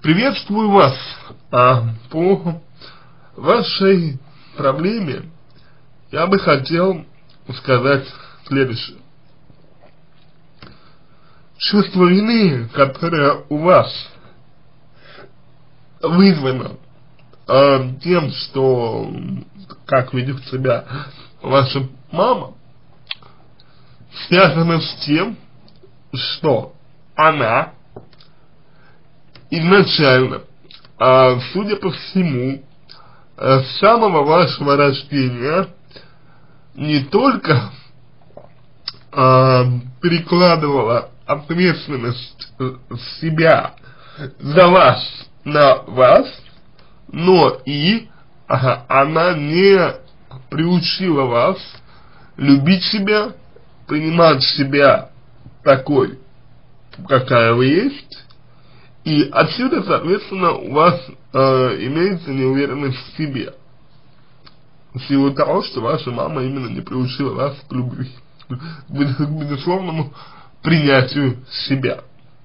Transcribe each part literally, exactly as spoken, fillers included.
Приветствую вас. А, по вашей проблеме я бы хотел сказать следующее. Чувство вины, которое у вас вызвано э, тем, что как ведет себя ваша мама, связано с тем, что она изначально, э, судя по всему, э, с самого вашего рождения не только э, перекладывала ответственность себя за вас на вас, но и ага, она не приучила вас любить себя, принимать себя такой, какая вы есть, и отсюда, соответственно, у вас э, имеется неуверенность в себе, в силу того, что ваша мама именно не приучила вас к любви, к безусловному принятию себя.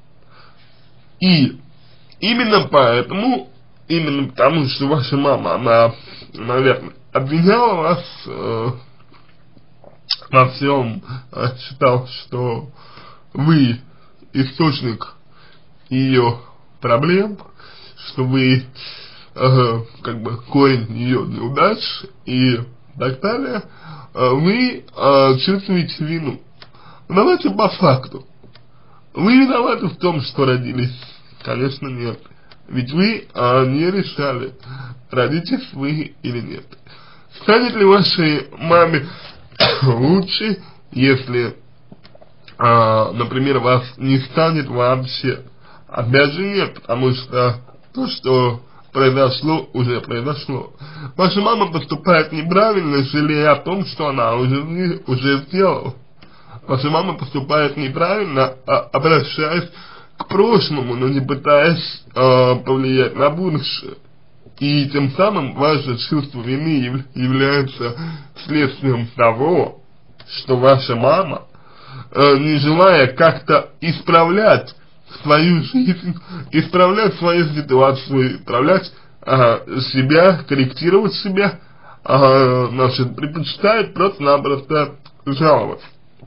И именно поэтому, именно потому, что ваша мама, она, наверное, обвиняла вас э, во всем, э, считала, что вы источник ее проблем, что вы э, как бы корень ее неудач и так далее, э, вы э, чувствуете вину. Давайте по факту. Вы виноваты в том, что родились? Конечно, нет. Ведь вы а, не решали, родитесь вы или нет. Станет ли вашей маме лучше, если, а, например, вас не станет вообще? Опять же нет, потому что то, что произошло, уже произошло. Ваша мама поступает неправильно, жалея о том, что она уже, уже сделала. Ваша мама поступает неправильно, а, обращаясь к прошлому, но не пытаясь а, повлиять на будущее. И тем самым ваше чувство вины яв, является следствием того, что ваша мама, а, не желая как-то исправлять свою жизнь, исправлять свою ситуацию, исправлять а, себя, корректировать себя, а, значит, предпочитает просто-напросто жаловаться.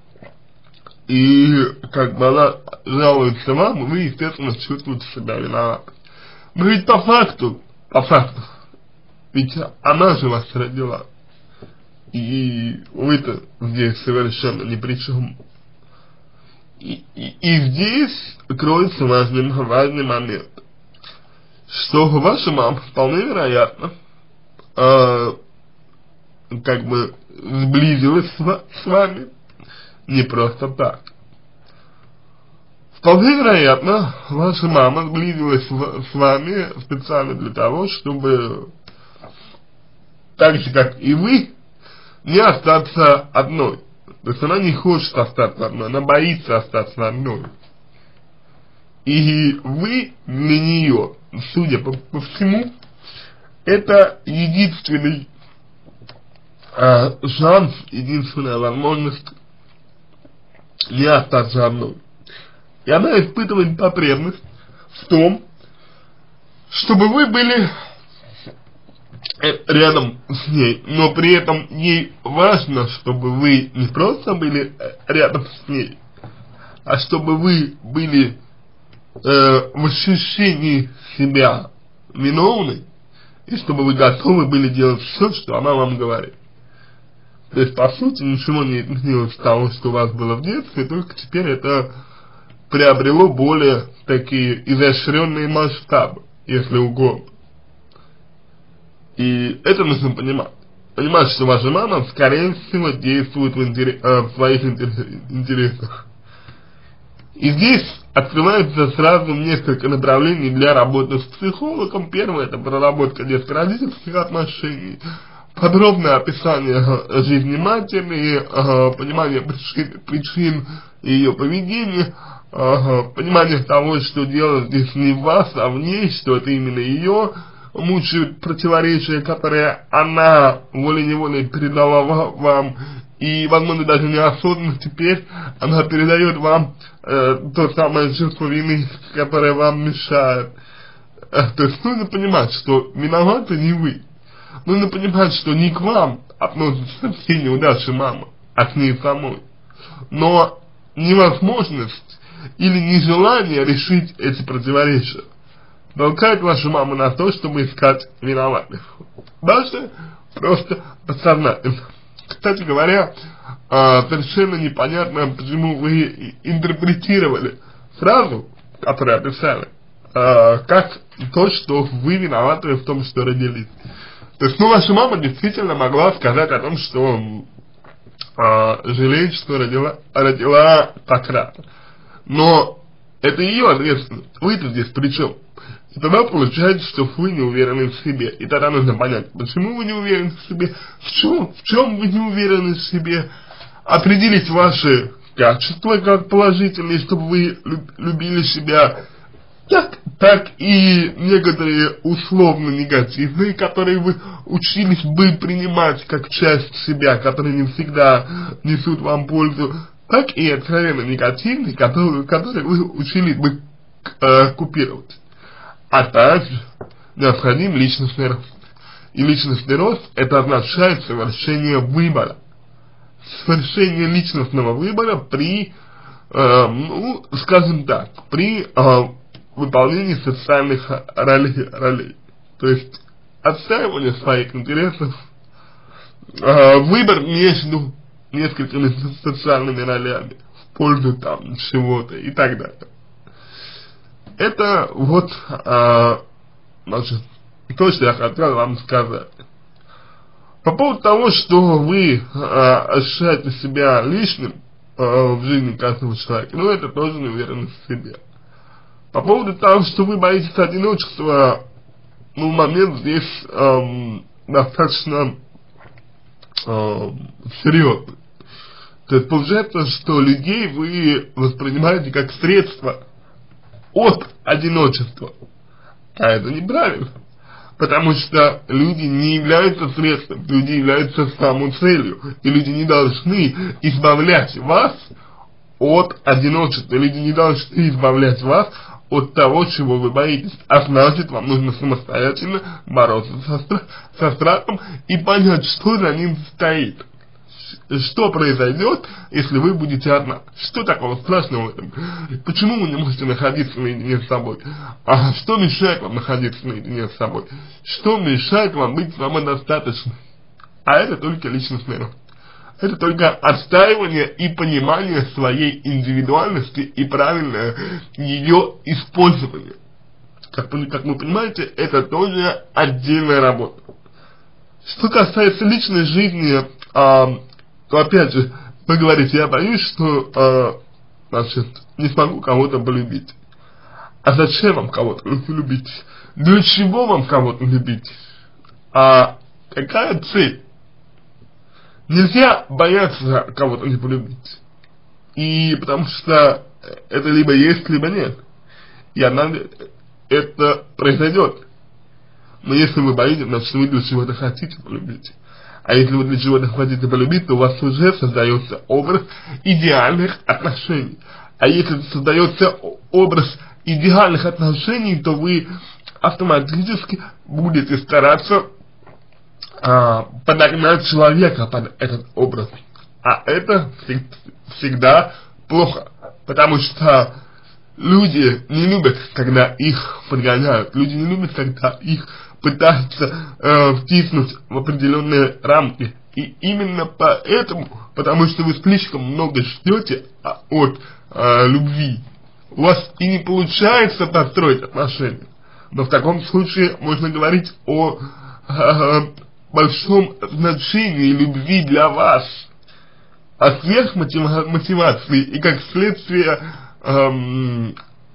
И как бы она жалуется вам, вы, естественно, чувствуете себя виноваты. Но ведь по факту, по факту, ведь она же вас родила. И вы-то здесь совершенно ни при чем. И, и, и здесь кроется важный, важный момент, что ваша мама вполне вероятно э, как бы сблизилась с, с вами не просто так. Вполне вероятно, ваша мама сблизилась с вами специально для того, чтобы, так же как и вы, не остаться одной. То есть она не хочет остаться одной, она боится остаться одной. И вы для нее, судя по, по всему, это единственный э, шанс, единственная возможность не остаться одной. И она испытывает потребность в том, чтобы вы были рядом с ней, но при этом ей важно, чтобы вы не просто были рядом с ней, а чтобы вы были э, в ощущении себя виновной, и чтобы вы готовы были делать все, что она вам говорит. То есть, по сути, ничего не изменилось с того, что у вас было в детстве, только теперь это приобрело более такие изощренные масштабы, если угодно. И это нужно понимать. Понимать, что ваша мама, скорее всего, действует в, интерес, э, в своих интересах. И здесь открывается сразу несколько направлений для работы с психологом. Первое – это проработка детско-родительских отношений, подробное описание жизни матери, э, понимание причин, причин ее поведения, э, понимание того, что дело здесь не в вас, а в ней, что это именно ее мучают противоречия, которые она волей-неволей передала вам, и, возможно, даже неосознанно теперь она передает вам э, то самое чувство вины, которое вам мешает. э, то есть нужно понимать, что виноваты не вы. Нужно понимать, что не к вам относятся все неудачи мамы, а к ней самой. Но невозможность или нежелание решить эти противоречия толкает вашу маму на то, чтобы искать виноватых. Даже просто подсознательно. Кстати говоря, э, совершенно непонятно, почему вы интерпретировали фразу, которую описали, э, как то, что вы виноваты в том, что родились. То есть, ну, ваша мама действительно могла сказать о том, что э, жалеет, что родила, родила так рано. Но это ее ответственность. Вы-то здесь при чем? И тогда получается, что вы не уверены в себе. И тогда нужно понять, почему вы не уверены в себе, в чем, в чем вы не уверены в себе, определить ваши качества как положительные, чтобы вы любили себя, так, так и некоторые условно негативные, которые вы учились бы принимать как часть себя, которые не всегда несут вам пользу, так и откровенно негативные, которые, которые вы учились бы э, купировать. А также необходим личностный рост. И личностный рост — это означает совершение выбора. Совершение личностного выбора при, э, ну, скажем так, при э, выполнении социальных ролей, ролей. То есть отстаивание своих интересов, э, выбор между несколькими социальными ролями в пользу там чего-то и так далее. Это вот, а, значит, то, что я хотел вам сказать. По поводу того, что вы а, ощущаете себя лишним а, в жизни каждого человека, ну, это тоже неуверенность в себе. По поводу того, что вы боитесь одиночества, ну, момент здесь эм, достаточно эм, серьезный. То есть получается, что людей вы воспринимаете как средство от одиночества. А это неправильно. Потому что люди не являются средством, люди являются самоцелью. И люди не должны избавлять вас от одиночества. Люди не должны избавлять вас от того, чего вы боитесь. А значит, вам нужно самостоятельно бороться со, стра со страхом и понять, что за ним стоит. Что произойдет, если вы будете одна? Что такого страшного в этом? Почему вы не можете находиться наедине с собой? А что мешает вам находиться наедине с собой? Что мешает вам быть самодостаточной? А это только личностный рост. Это только отстаивание и понимание своей индивидуальности и правильное ее использование. Как, как вы понимаете, это тоже отдельная работа. Что касается личной жизни, а, то опять же, вы говорите, я боюсь, что а, значит, не смогу кого-то полюбить. А зачем вам кого-то любить? Для чего вам кого-то любить? А какая цель? Нельзя бояться кого-то не полюбить. И потому что это либо есть, либо нет. И однажды это произойдет. Но если вы боитесь, значит вы для чего-то хотите полюбить. А если вы для чего-то хотите полюбить, то у вас уже создается образ идеальных отношений. А если создается образ идеальных отношений, то вы автоматически будете стараться а, подогнать человека под этот образ. А это всегда плохо. Потому что люди не любят, когда их подгоняют. Люди не любят, когда их пытаются э, втиснуть в определенные рамки. И именно поэтому, потому что вы слишком много ждете от э, любви, у вас и не получается построить отношения. Но в таком случае можно говорить о э, большом значении любви для вас, о сверхмотивации и как следствие эм,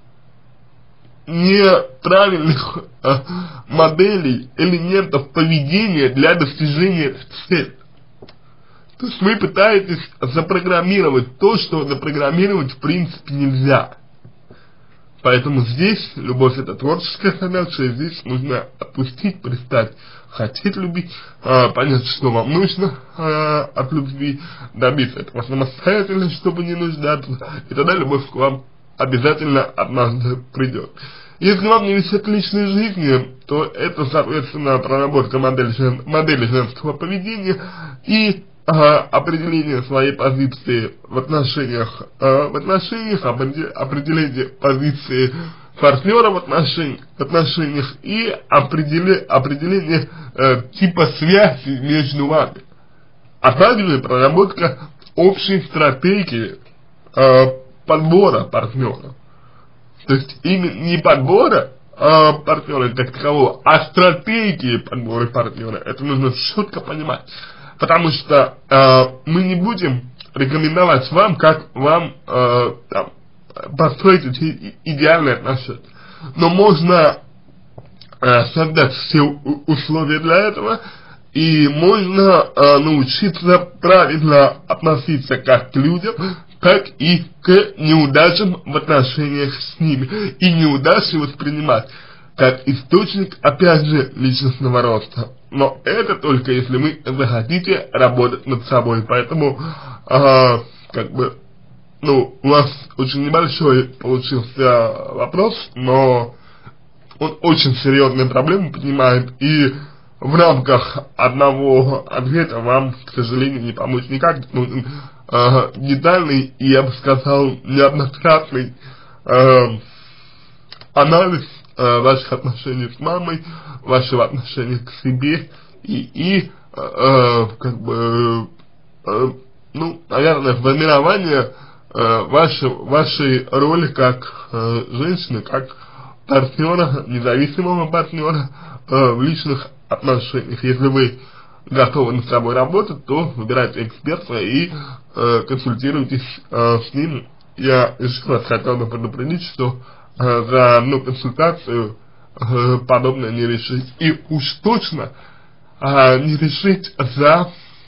неправильных э, моделей, элементов поведения для достижения этой цели. То есть вы пытаетесь запрограммировать то, что запрограммировать в принципе нельзя. Поэтому здесь любовь — это творческая задача, и здесь нужно отпустить, перестать хотеть любить, э, понять, что вам нужно э, от любви, добиться этого самостоятельно, чтобы не нуждаться, и тогда любовь к вам обязательно однажды придет. Если вам не висит личной жизни, то это, соответственно, проработка модели, модели женского поведения и ага, определение своей позиции в отношениях, э, в отношениях, определение позиции партнера в отношениях, в отношениях и определи, определение э, типа связи между вами, а также проработка общей стратегии э, подбора партнера. То есть именно не подбора э, партнера как такового, а стратегии подбора партнера. Это нужно четко понимать. Потому что э, мы не будем рекомендовать вам, как вам э, там, построить эти идеальные отношения. Но можно э, создать все условия для этого, и можно э, научиться правильно относиться как к людям, так и к неудачам в отношениях с ними. И неудачи воспринимать как источник, опять же, личностного роста. Но это только если вы захотите работать над собой. Поэтому, э, как бы, ну, у вас очень небольшой получился вопрос, но он очень серьезные проблемы поднимает, и в рамках одного ответа вам, к сожалению, не помочь никак. Нужен э, детальный и, я бы сказал, неоднократный э, анализ э, ваших отношений с мамой, вашего отношения к себе и, и э, как бы, э, ну, наверное, формирование э, вашей, вашей роли как э, женщины, как партнера, независимого партнера э, в личных отношениях. Если вы готовы над собой работать, то выбирайте эксперта и э, консультируйтесь э, с ним. Я еще раз хотел бы предупредить, что э, за одну консультацию э, подобное не решить. И уж точно э, не решить за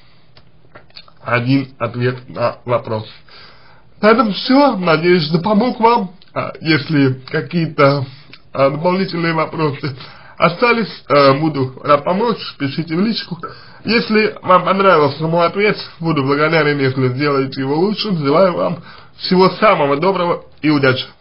один ответ на вопрос. На этом все. Надеюсь, что помог вам. А если какие-то а, дополнительные вопросы остались, э, буду рад помочь, пишите в личку. Если вам понравился мой ответ, буду благодарен, если сделаете его лучше. Желаю вам всего самого доброго и удачи.